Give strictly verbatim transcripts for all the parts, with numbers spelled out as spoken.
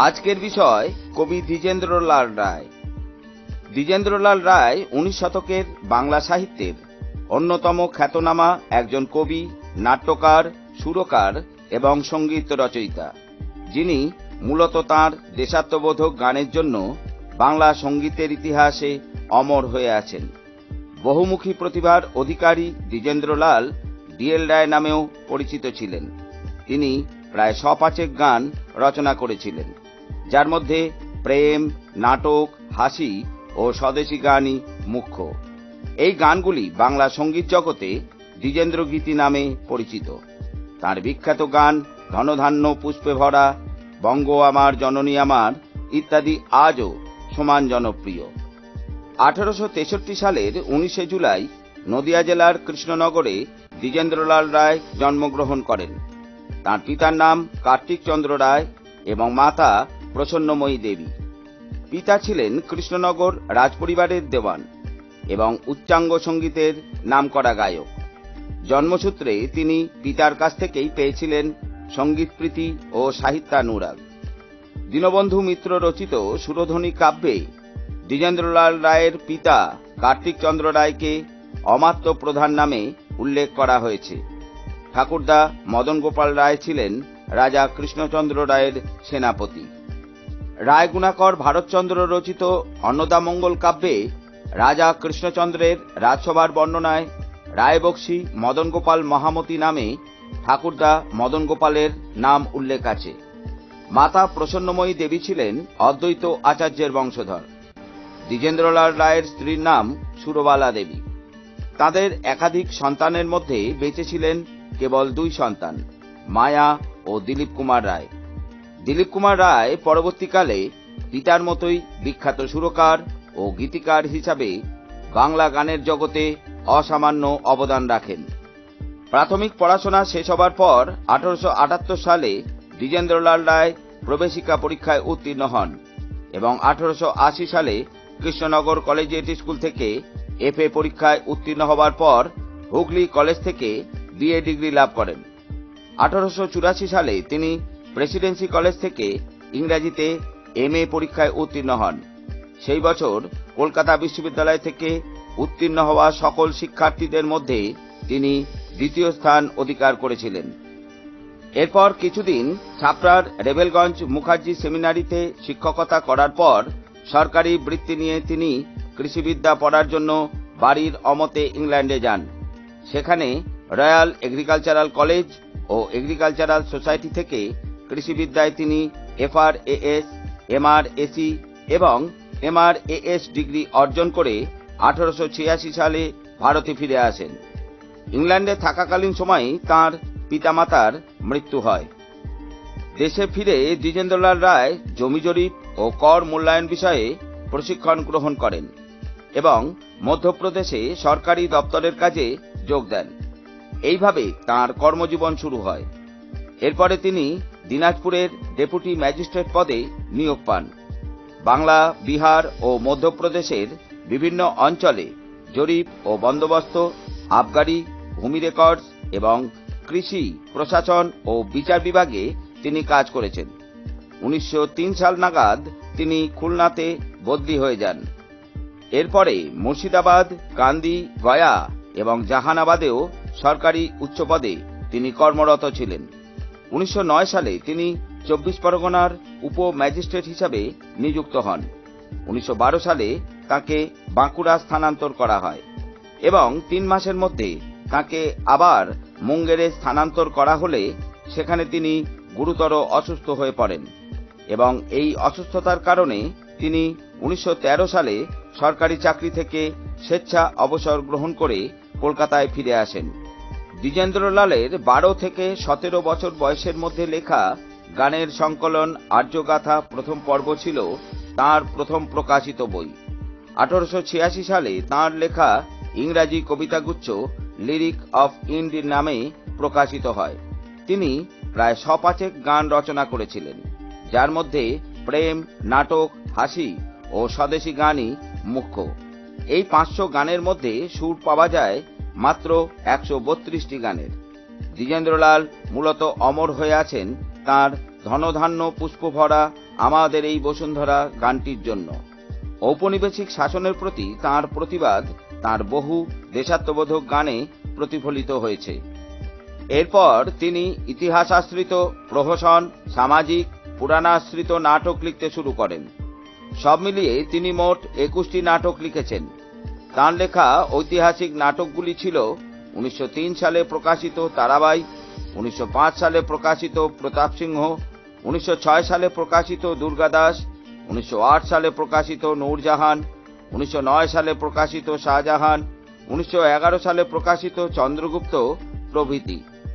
আজকের বিষয় কবি দ্বিজেন্দ্রলাল রায়। দ্বিজেন্দ্রলাল রায় উনিশ শতকের বাংলা সাহিত্যের অন্যতম খ্যাতনামা একজন কবি, নাট্যকার, সুরকার এবং সঙ্গীত রচয়িতা, যিনি মূলত তাঁর দেশাত্মবোধক গানের জন্য বাংলা সঙ্গীতের ইতিহাসে অমর হয়ে আছেন। বহুমুখী প্রতিভার অধিকারী দ্বিজেন্দ্রলাল ডি এল রায় নামেও পরিচিত ছিলেন। তিনি প্রায় শপাঁচেক গান রচনা করেছিলেন, যার মধ্যে প্রেম, নাটক, হাসি ও স্বদেশী গানই মুখ্য। এই গানগুলি বাংলা সঙ্গীত জগতে দ্বিজেন্দ্রগীতি নামে পরিচিত। তার বিখ্যাত গান ধনধান্য পুষ্পে ভরা, বঙ্গ আমার জননী আমার ইত্যাদি আজও সমান জনপ্রিয়। আঠারোশো তেষট্টি সালের উনিশে জুলাই নদিয়া জেলার কৃষ্ণনগরে দ্বিজেন্দ্রলাল রায় জন্মগ্রহণ করেন। তাঁর পিতার নাম কার্তিকচন্দ্র রায় এবং মাতা প্রসন্নময়ী দেবী। পিতা ছিলেন কৃষ্ণনগর রাজপরিবারের দেওয়ান এবং উচ্চাঙ্গ সঙ্গীতের নামকরা গায়ক। জন্মসূত্রে তিনি পিতার কাছ থেকেই পেয়েছিলেন সঙ্গীতপ্রীতি ও সাহিত্যানুরাগ। দীনবন্ধু মিত্র রচিত সুরধ্বনি কাব্যে দ্বিজেন্দ্রলাল রায়ের পিতা কার্তিকচন্দ্র রায়কে অমাত্য প্রধান নামে উল্লেখ করা হয়েছে। ঠাকুরদা মদন গোপাল রায় ছিলেন রাজা কৃষ্ণচন্দ্র রায়ের সেনাপতি। রায়গুণাকর ভারতচন্দ্র রচিত অন্নদামঙ্গল কাব্যে রাজা কৃষ্ণচন্দ্রের রাজসভার বর্ণনায় রায়বক্সী মদন গোপাল মহামতি নামে ঠাকুরদা মদন গোপালের নাম উল্লেখ আছে। মাতা প্রসন্নময়ী দেবী ছিলেন অদ্বৈত আচার্যের বংশধর। দ্বিজেন্দ্রলাল রায়ের স্ত্রীর নাম সুরবালা দেবী। তাদের একাধিক সন্তানের মধ্যে বেঁচে ছিলেন কেবল দুই সন্তান, মায়া ও দিলীপ কুমার রায়। দিলীপ কুমার রায় পরবর্তীকালে পিতার মতোই বিখ্যাত সুরকার ও গীতিকার হিসাবে বাংলা গানের জগতে অসামান্য অবদান রাখেন। প্রাথমিক পড়াশোনা শেষ হবার পর আঠারোশো আটাত্তর সালে দ্বিজেন্দ্রলাল রায় প্রবেশিকা পরীক্ষায় উত্তীর্ণ হন এবং আঠারোশো আশি সালে কৃষ্ণনগর কলেজিয়েট স্কুল থেকে এফ এ পরীক্ষায় উত্তীর্ণ হবার পর হুগলি কলেজ থেকে বি এ ডিগ্রি লাভ করেন। আঠারোশো চুরাশি সালে তিনি প্রেসিডেন্সি কলেজ থেকে ইংরাজিতে এম এ পরীক্ষায় উত্তীর্ণ হন। সেই বছর কলকাতা বিশ্ববিদ্যালয় থেকে উত্তীর্ণ হওয়া সকল শিক্ষার্থীদের মধ্যে তিনি দ্বিতীয় স্থান অধিকার করেছিলেন। এরপর কিছুদিন ছাপড়ার রেবেলগঞ্জ মুখার্জি সেমিনারিতে শিক্ষকতা করার পর সরকারি বৃত্তি নিয়ে তিনি কৃষিবিদ্যা পড়ার জন্য বাড়ির অমতে ইংল্যান্ডে যান। সেখানে রয়্যাল এগ্রিকালচারাল কলেজ ও এগ্রিকালচারাল সোসাইটি থেকে কৃষিবিদ্যায় তিনি F R A S, M R A C এবং M R A S degree অর্জন করে আঠারোশো ছিয়াশি সালে ভারতে ফিরে আসেন। ইংল্যান্ডে থাকাকালীন সময়ে তাঁর পিতামাতার মৃত্যু হয়। দেশে ফিরে দ্বিজেন্দ্রলাল রায় জমি জরিপ ও কর মূল্যায়ন বিষয়ে প্রশিক্ষণ গ্রহণ করেন এবং মধ্যপ্রদেশে সরকারি দপ্তরের কাজে যোগ দেন। এইভাবে তাঁর কর্মজীবন শুরু হয়। এরপরে তিনি দিনাজপুরের ডেপুটি ম্যাজিস্ট্রেট পদে নিয়োগ পান। বাংলা, বিহার ও মধ্যপ্রদেশের বিভিন্ন অঞ্চলে জরিপ ও বন্দোবস্ত, আবগারি, ভূমি রেকর্ডস এবং কৃষি, প্রশাসন ও বিচার বিভাগে তিনি কাজ করেছেন। উনিশশো তিন সাল নাগাদ তিনি খুলনাতে বদলি হয়ে যান। এরপরে মুর্শিদাবাদ, কান্দি, গয়া এবং জাহানাবাদেও সরকারি উচ্চ পদে তিনি কর্মরত ছিলেন। উনিশশো নয় সালে তিনি চব্বিশ পরগনার উপ ম্যাজিস্ট্রেট হিসাবে নিযুক্ত হন। উনিশশো বারো সালে তাঁকে বাঁকুড়া স্থানান্তর করা হয় এবং তিন মাসের মধ্যে তাঁকে আবার মুঙ্গেরে স্থানান্তর করা হলে সেখানে তিনি গুরুতর অসুস্থ হয়ে পড়েন এবং এই অসুস্থতার কারণে তিনি উনিশশো তেরো সালে সরকারি চাকরি থেকে স্বেচ্ছা অবসর গ্রহণ করে কলকাতায় ফিরে আসেন। দ্বিজেন্দ্রলালের বারো থেকে সতেরো বছর বয়সের মধ্যে লেখা গানের সংকলন আর্যগাথা প্রথম পর্ব ছিল তাঁর প্রথম প্রকাশিত বই। আঠারোশো ছিয়াশি সালে তাঁর লেখা ইংরাজি কবিতাগুচ্ছ লিরিক অফ ইন্ড নামে প্রকাশিত হয়। তিনি প্রায় শপাঁচেক গান রচনা করেছিলেন, যার মধ্যে প্রেম, নাটক, হাসি ও স্বদেশী গানই মুখ্য। এই পাঁচশো গানের মধ্যে সুর পাওয়া যায় মাত্র একশো বত্রিশটি গানের। দ্বিজেন্দ্রলাল মূলত অমর হয়ে আছেন তাঁর ধনধান্য পুষ্প ভরা আমাদের এই বসুন্ধরা গানটির জন্য। ঔপনিবেশিক শাসনের প্রতি তাঁর প্রতিবাদ তাঁর বহু দেশাত্মবোধক গানে প্রতিফলিত হয়েছে। এরপর তিনি ইতিহাসাশ্রিত প্রহসন, সামাজিক, পুরাণাশ্রিত নাটক লিখতে শুরু করেন। সব মিলিয়ে তিনি মোট একুশটি নাটক লিখেছেন। তাঁর লেখা ঐতিহাসিক নাটকগুলি ছিল উনিশশো তিন সালে প্রকাশিত তারাবাই, উনিশশো পাঁচ সালে প্রকাশিত প্রতাপ সিংহ, উনিশশো ছয় সালে প্রকাশিত দুর্গাদাস, উনিশশো আট সালে প্রকাশিত নূরজাহান, উনিশশো নয় সালে প্রকাশিত শাহজাহান, উনিশশো এগারো সালে প্রকাশিত চন্দ্রগুপ্ত প্রভৃতি।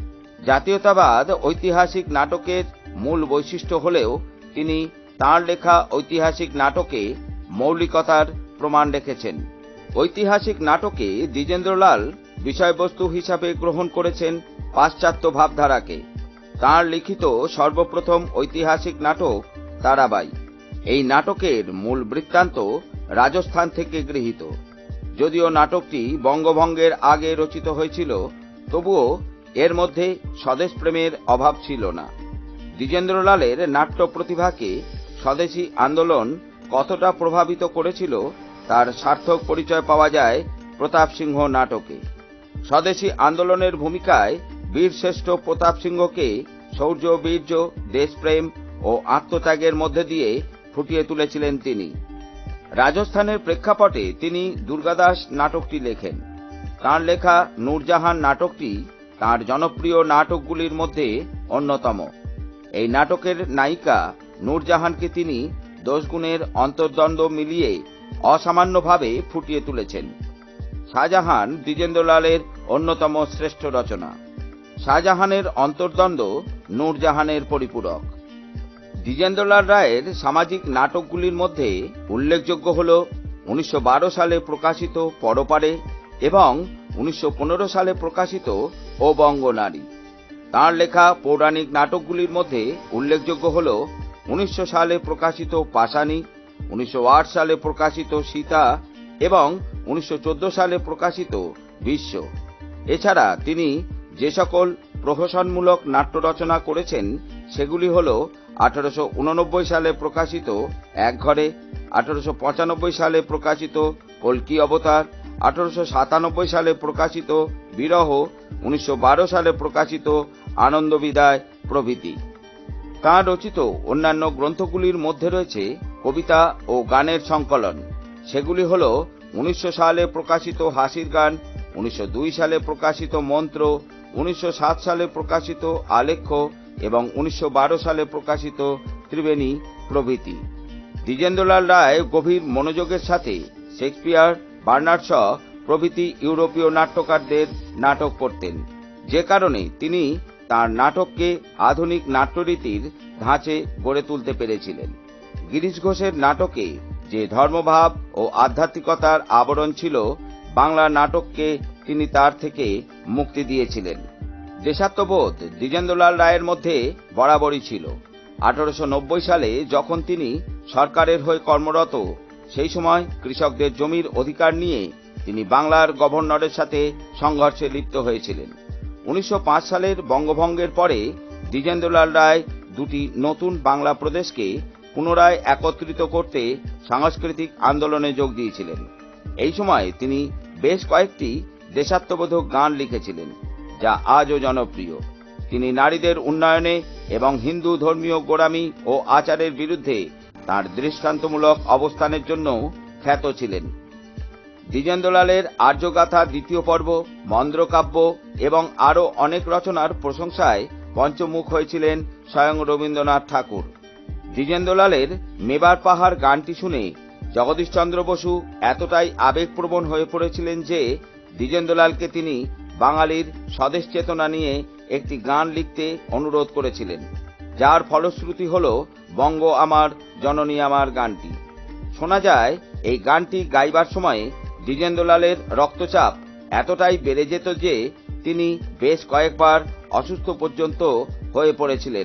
জাতীয়তাবাদ ঐতিহাসিক নাটকের মূল বৈশিষ্ট্য হলেও তিনি তাঁর লেখা ঐতিহাসিক নাটকে মৌলিকতার প্রমাণ রেখেছেন। ঐতিহাসিক নাটকে দ্বিজেন্দ্রলাল বিষয়বস্তু হিসাবে গ্রহণ করেছেন পাশ্চাত্য ভাবধারাকে। তাঁর লিখিত সর্বপ্রথম ঐতিহাসিক নাটক তারাবাই। এই নাটকের মূল বৃত্তান্ত রাজস্থান থেকে গৃহীত। যদিও নাটকটি বঙ্গভঙ্গের আগে রচিত হয়েছিল, তবুও এর মধ্যে স্বদেশপ্রেমের অভাব ছিল না। দ্বিজেন্দ্রলালের নাট্য প্রতিভাকে স্বদেশী আন্দোলন কতটা প্রভাবিত করেছিল তার সার্থক পরিচয় পাওয়া যায় প্রতাপ সিংহ নাটকে। স্বদেশী আন্দোলনের ভূমিকায় বীরশ্রেষ্ঠ প্রতাপ সিংহকে শৌর্য, বীর্য, দেশপ্রেম ও আত্মত্যাগের মধ্যে দিয়ে ফুটিয়ে তুলেছিলেন তিনি। রাজস্থানের প্রেক্ষাপটে তিনি দুর্গাদাস নাটকটি লেখেন। তাঁর লেখা নূরজাহান নাটকটি তাঁর জনপ্রিয় নাটকগুলির মধ্যে অন্যতম। এই নাটকের নায়িকা নূরজাহানকে তিনি দোষগুণের অন্তর্দ্বন্দ্ব মিলিয়ে অসামান্যভাবে ফুটিয়ে তুলেছেন। শাহজাহান দ্বিজেন্দ্রলালের অন্যতম শ্রেষ্ঠ রচনা। শাহজাহানের অন্তর্দ্বন্দ্ব নূরজাহানের পরিপূরক। দ্বিজেন্দ্রলাল রায়ের সামাজিক নাটকগুলির মধ্যে উল্লেখযোগ্য হল উনিশশো বারো সালে প্রকাশিত পরপারে এবং উনিশশো পনেরো সালে প্রকাশিত ও বঙ্গনারী। তাঁর লেখা পৌরাণিক নাটকগুলির মধ্যে উল্লেখযোগ্য হল উনিশশো সালে প্রকাশিত পাশানি, উনিশশো আট সালে প্রকাশিত সীতা এবং উনিশশো চোদ্দ সালে প্রকাশিত বিশ্ব। এছাড়া তিনি যে সকল প্রহসনমূলক নাট্য রচনা করেছেন সেগুলি হল আঠারোশো উননব্বই সালে প্রকাশিত এক ঘরে, আঠারোশো পঁচানব্বই সালে প্রকাশিত কল্কি অবতার, আঠারোশো সাতানব্বই সালে প্রকাশিত বিরহ, উনিশশো বারো সালে প্রকাশিত আনন্দ বিদায় প্রভৃতি। তাঁর রচিত অন্যান্য গ্রন্থগুলির মধ্যে রয়েছে কবিতা ও গানের সংকলন। সেগুলি হল উনিশশো সালে প্রকাশিত হাসির গান, উনিশশো দুই সালে প্রকাশিত মন্ত্র, উনিশশো সাত সালে প্রকাশিত আলেখ্য এবং উনিশশো বারো সালে প্রকাশিত ত্রিবেণী প্রভৃতি। দ্বিজেন্দ্রলাল রায় গভীর মনোযোগের সাথে শেক্সপিয়ার, বার্নার্ড শ প্রভৃতি ইউরোপীয় নাট্যকারদের নাটক পড়তেন, যে কারণে তিনি তাঁর নাটককে আধুনিক নাট্যরীতির ধাঁচে গড়ে তুলতে পেরেছিলেন। গিরিশ ঘোষের নাটকে যে ধর্মভাব ও আধ্যাত্মিকতার আবরণ ছিল, বাংলা নাটককে তিনি তার থেকে মুক্তি দিয়েছিলেন। দেশাত্মবোধ দ্বিজেন্দ্রলাল রায়ের মধ্যে বরাবরই ছিল। আঠারোশো নব্বই সালে যখন তিনি সরকারের হয়ে কর্মরত, সেই সময় কৃষকদের জমির অধিকার নিয়ে তিনি বাংলার গভর্নরের সাথে সংঘর্ষে লিপ্ত হয়েছিলেন। উনিশশো পাঁচ সালের বঙ্গভঙ্গের পরে দ্বিজেন্দ্রলাল রায় দুটি নতুন বাংলা প্রদেশকে পুনরায় একত্রিত করতে সাংস্কৃতিক আন্দোলনে যোগ দিয়েছিলেন। এই সময় তিনি বেশ কয়েকটি দেশাত্মবোধক গান লিখেছিলেন, যা আজও জনপ্রিয়। তিনি নারীদের উন্নয়নে এবং হিন্দু ধর্মীয় গোঁড়ামি ও আচারের বিরুদ্ধে তাঁর দৃষ্টান্তমূলক অবস্থানের জন্য খ্যাত ছিলেন। দ্বিজেন্দ্রলালের আর্যগাথা দ্বিতীয় পর্ব, মন্দ্রকাব্য এবং আরও অনেক রচনার প্রশংসায় পঞ্চমুখ হয়েছিলেন স্বয়ং রবীন্দ্রনাথ ঠাকুর। দ্বিজেন্দ্রলালের মেবার পাহাড় গানটি শুনে জগদীশচন্দ্র বসু এতটাই আবেগপ্রবণ হয়ে পড়েছিলেন যে দ্বিজেন্দ্রলালকে তিনি বাঙালির স্বদেশ চেতনা নিয়ে একটি গান লিখতে অনুরোধ করেছিলেন, যার ফলশ্রুতি হল বঙ্গ আমার জননী আমার গানটি। শোনা যায় এই গানটি গাইবার সময়ে দ্বিজেন্দ্রলালের রক্তচাপ এতটাই বেড়ে যেত যে তিনি বেশ কয়েকবার অসুস্থ পর্যন্ত হয়ে পড়েছিলেন।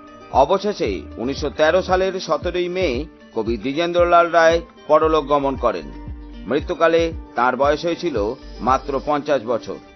অবশেষে উনিশশো তেরো সালের সতেরোই মে কবি দ্বিজেন্দ্রলাল রায় পরলোক গমন করেন। মৃত্যুকালে তাঁর বয়স হয়েছিল মাত্র পঞ্চাশ বছর।